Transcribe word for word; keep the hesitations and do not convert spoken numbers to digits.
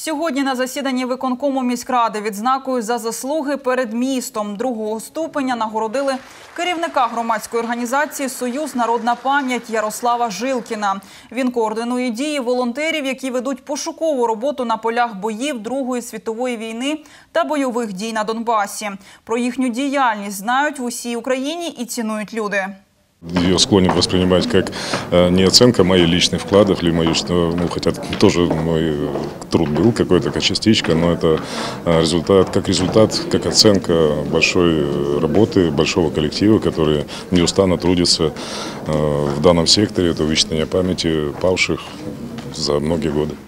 Сьогодні на засіданні виконкому міськради відзнакою за заслуги перед містом другого ступеня нагородили керівника громадської організації «Союз Народна пам'ять» Ярослава Жилкіна. Він координує дії волонтерів, які ведуть пошукову роботу на полях боїв Другої світової війни та бойових дій на Донбасі. Про їхню діяльність знають в усій Україні і цінують люди. Ее склонен воспринимать как не оценка моих личных вкладов, или мои, что, ну, хотя тоже мой труд был какой-то, как частичка, но это результат, как результат, как оценка большой работы, большого коллектива, который неустанно трудится в данном секторе, это увековечение памяти павших за многие годы.